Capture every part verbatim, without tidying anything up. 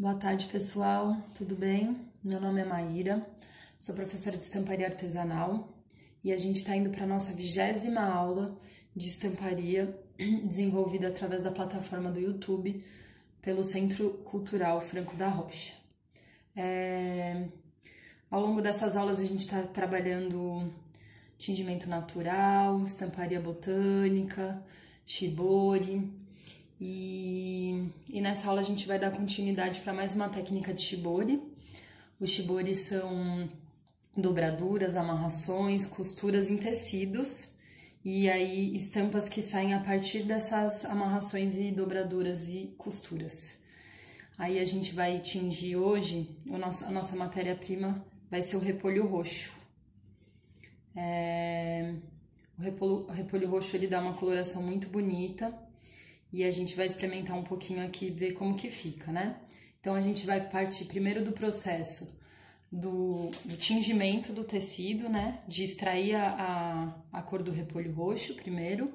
Boa tarde, pessoal, tudo bem? Meu nome é Maíra, sou professora de estamparia artesanal e a gente está indo para a nossa vigésima aula de estamparia desenvolvida através da plataforma do YouTube pelo Centro Cultural Franco da Rocha. É... Ao longo dessas aulas a gente está trabalhando tingimento natural, estamparia botânica, shibori. E, e nessa aula a gente vai dar continuidade para mais uma técnica de shibori. Os shibori são dobraduras, amarrações, costuras em tecidos e aí estampas que saem a partir dessas amarrações e dobraduras e costuras. Aí a gente vai tingir hoje, a nossa, a nossa matéria-prima vai ser o repolho roxo. É, o, repolho, o repolho roxo ele dá uma coloração muito bonita. E a gente vai experimentar um pouquinho aqui, ver como que fica, né? Então, a gente vai partir primeiro do processo do, do tingimento do tecido, né? De extrair a, a, a cor do repolho roxo primeiro.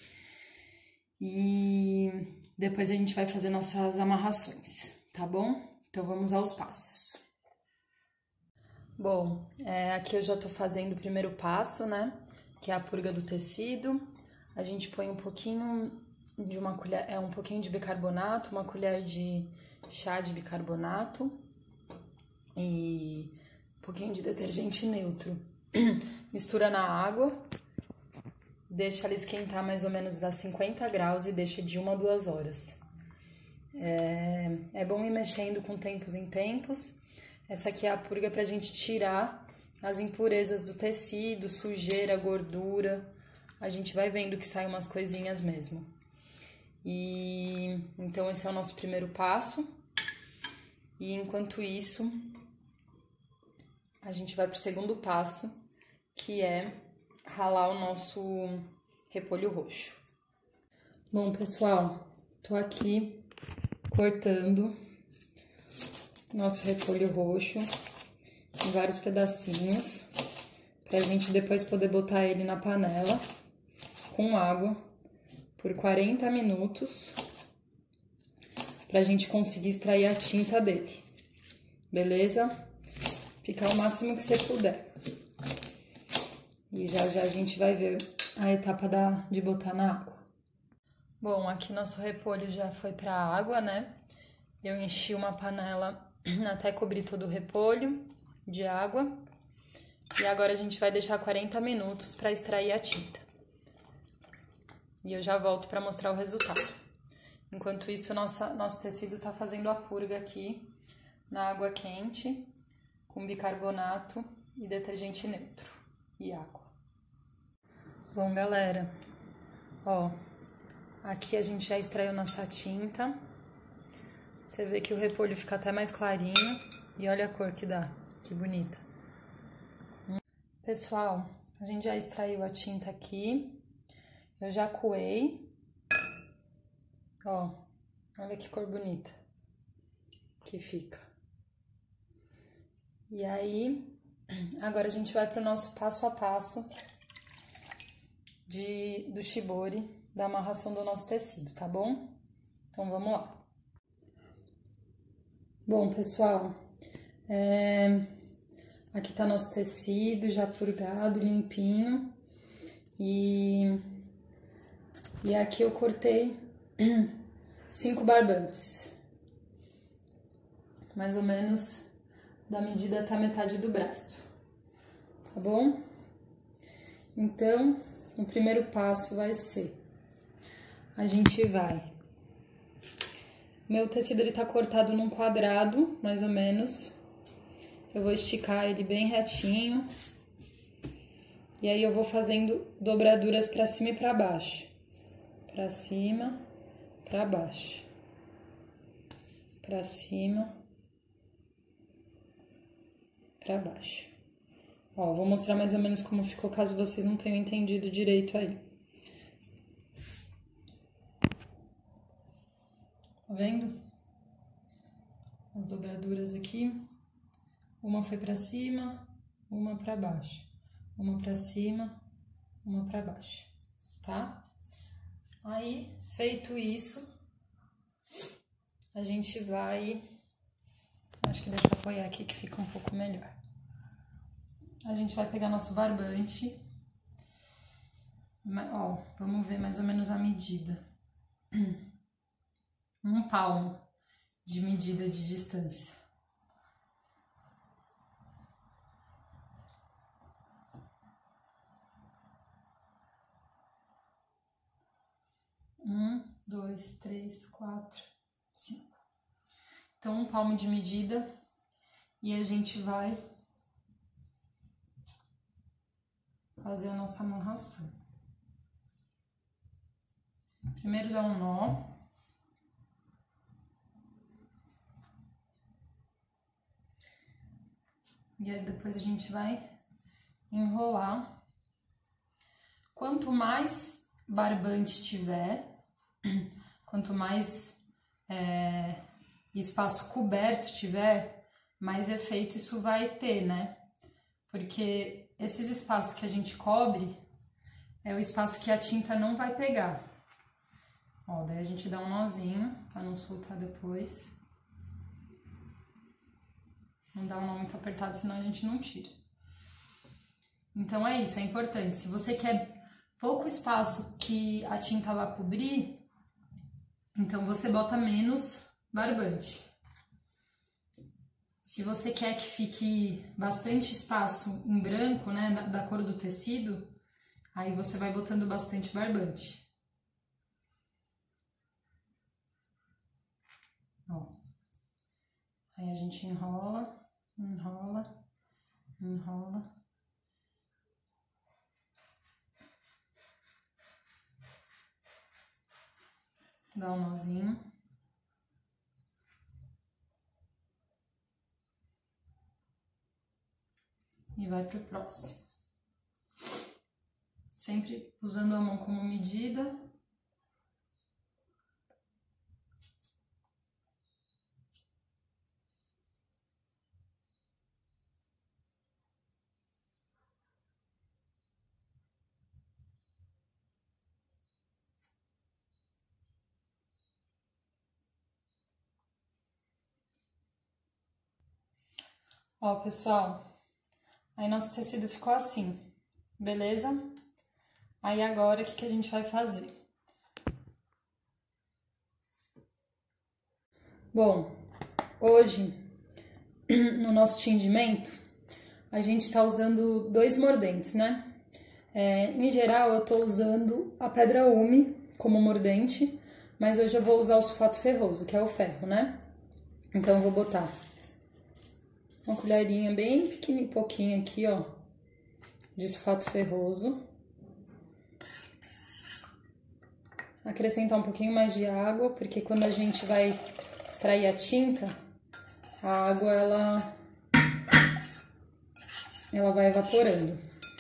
E depois a gente vai fazer nossas amarrações, tá bom? Então, vamos aos passos. Bom, é, aqui eu já tô fazendo o primeiro passo, né? Que é a purga do tecido. A gente põe um pouquinho... de uma colher, é um pouquinho de bicarbonato, uma colher de chá de bicarbonato e um pouquinho de detergente neutro. Mistura na água, deixa ela esquentar mais ou menos a cinquenta graus e deixa de uma a duas horas. É, é bom ir mexendo com tempos em tempos. Essa aqui é a purga pra gente tirar as impurezas do tecido, sujeira, gordura. A gente vai vendo que saem umas coisinhas mesmo. E então esse é o nosso primeiro passo. E enquanto isso, a gente vai para o segundo passo, que é ralar o nosso repolho roxo. Bom, pessoal, tô aqui cortando nosso repolho roxo em vários pedacinhos, pra gente depois poder botar ele na panela com água por quarenta minutos, pra gente conseguir extrair a tinta dele, beleza? Ficar o máximo que você puder. E já já a gente vai ver a etapa da, de botar na água. Bom, aqui nosso repolho já foi pra água, né? Eu enchi uma panela até cobrir todo o repolho de água. E agora a gente vai deixar quarenta minutos pra extrair a tinta. E eu já volto para mostrar o resultado. Enquanto isso, nossa, nosso tecido tá fazendo a purga aqui na água quente, com bicarbonato e detergente neutro e água. Bom, galera, ó, aqui a gente já extraiu nossa tinta. Você vê que o repolho fica até mais clarinho e olha a cor que dá, que bonita. Pessoal, a gente já extraiu a tinta aqui. Eu já coei, ó, olha que cor bonita que fica. E aí, agora a gente vai para o nosso passo a passo de, do shibori, da amarração do nosso tecido, tá bom? Então, vamos lá. Bom, pessoal, é, aqui tá nosso tecido já purgado, limpinho e... E aqui eu cortei cinco barbantes, mais ou menos da medida até a metade do braço, tá bom? Então, o primeiro passo vai ser, a gente vai, meu tecido ele tá cortado num quadrado, mais ou menos, eu vou esticar ele bem retinho, e aí eu vou fazendo dobraduras pra cima e pra baixo. Pra cima, pra baixo, pra cima, pra baixo. Ó, vou mostrar mais ou menos como ficou, caso vocês não tenham entendido direito aí. Tá vendo? As dobraduras aqui. Uma foi pra cima, uma pra baixo. Uma pra cima, uma pra baixo, tá? Aí, feito isso, a gente vai Acho que deixa eu apoiar aqui que fica um pouco melhor. A gente vai pegar nosso barbante. Ó, vamos ver mais ou menos a medida. Um palmo de medida de distância. Um, dois, três, quatro, cinco. Então, um palmo de medida e a gente vai fazer a nossa amarração. Primeiro dá um nó. E aí depois a gente vai enrolar. Quanto mais barbante tiver, quanto mais é, espaço coberto tiver, mais efeito isso vai ter, né? Porque esses espaços que a gente cobre é o espaço que a tinta não vai pegar. Ó, daí a gente dá um nozinho pra não soltar depois. Não dá um nó muito apertado, senão a gente não tira. Então é isso, é importante. Se você quer pouco espaço que a tinta vai cobrir, então você bota menos barbante. Se você quer que fique bastante espaço em branco, né, da, da cor do tecido, aí você vai botando bastante barbante. Ó. Aí a gente enrola, enrola, enrola. Dá um nozinho. E vai pro próximo. Sempre usando a mão como medida. Ó, pessoal, aí nosso tecido ficou assim, beleza? Aí agora, o que que a gente vai fazer? Bom, hoje, no nosso tingimento, a gente tá usando dois mordentes, né? É, em geral, eu tô usando a pedra ume como mordente, mas hoje eu vou usar o sulfato ferroso, que é o ferro, né? Então, eu vou botar uma colherinha bem pequenininha, pouquinho aqui, ó, de sulfato ferroso. Acrescentar um pouquinho mais de água, porque quando a gente vai extrair a tinta, a água, ela, ela vai evaporando.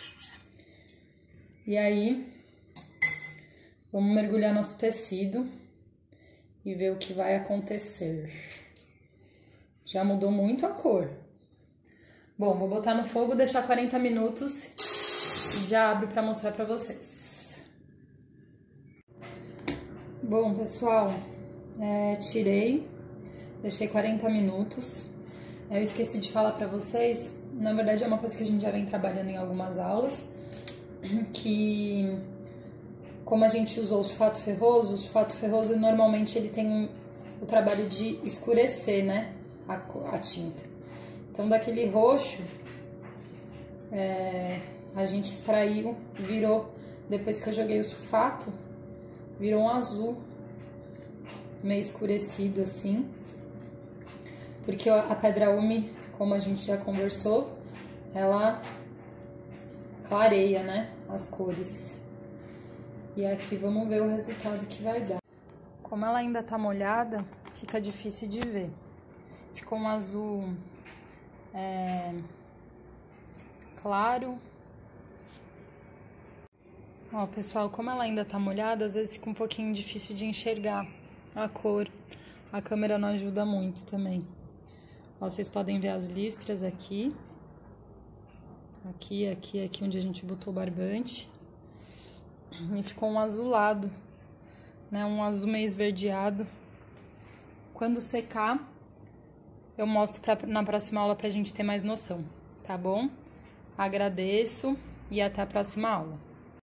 E aí, vamos mergulhar nosso tecido e ver o que vai acontecer. Já mudou muito a cor. Bom, vou botar no fogo, deixar quarenta minutos e já abro para mostrar para vocês. Bom, pessoal, é, tirei, deixei quarenta minutos. Eu esqueci de falar para vocês, na verdade é uma coisa que a gente já vem trabalhando em algumas aulas, que como a gente usou o sulfato ferroso, o sulfato ferroso normalmente ele tem um, o trabalho de escurecer, né, a, a tinta. Então, daquele roxo, é, a gente extraiu, virou, depois que eu joguei o sulfato, virou um azul, meio escurecido assim. Porque a pedra ume, como a gente já conversou, ela clareia, né, as cores. E aqui vamos ver o resultado que vai dar. Como ela ainda tá molhada, fica difícil de ver. Ficou um azul... É, claro. Ó, pessoal, como ela ainda tá molhada, às vezes fica um pouquinho difícil de enxergar a cor. A câmera não ajuda muito também. Ó, vocês podem ver as listras aqui. Aqui, aqui, aqui onde a gente botou o barbante. E ficou um azulado, né? Um azul meio esverdeado. Quando secar, eu mostro pra, na próxima aula pra gente ter mais noção, tá bom? Agradeço e até a próxima aula.